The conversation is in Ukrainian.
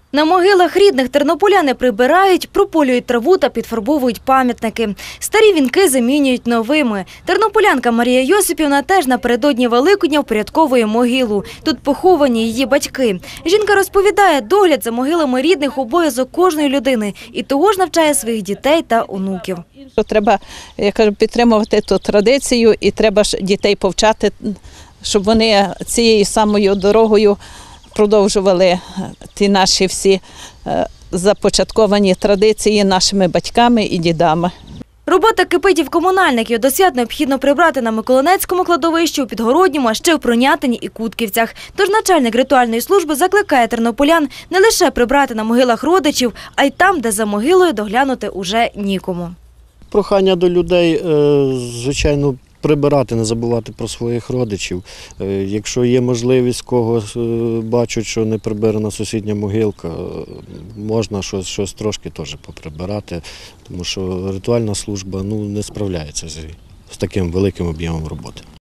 На могилах рідних тернополяни прибирають, прополюють траву та підфарбовують пам'ятники. Старі вінки замінюють новими. Тернополянка Марія Йосипівна теж напередодні Великодня впорядковує могилу. Тут поховані її батьки. Жінка розповідає, догляд за могилами рідних – обов'язок кожної людини. І того ж навчає своїх дітей та онуків. Треба, я кажу, підтримувати ту традицію і треба ж дітей повчати, щоб вони цією самою дорогою продовжували ті наші всі започатковані традиції нашими батьками і дідами. Робота кипить і в комунальників. До свят необхідно прибрати на Миколинецькому кладовищі, у Підгородньому, а ще в Пронятині і Кутківцях. Тож начальник ритуальної служби закликає тернополян не лише прибрати на могилах родичів, а й там, де за могилою доглянути уже нікому. Прохання до людей, звичайно, прибирати, не забувати про своїх родичів. Якщо є можливість, когось бачать, що не прибирана сусідня могилка, можна щось трошки теж поприбирати, тому що ритуальна служба не справляється з таким великим об'ємом роботи.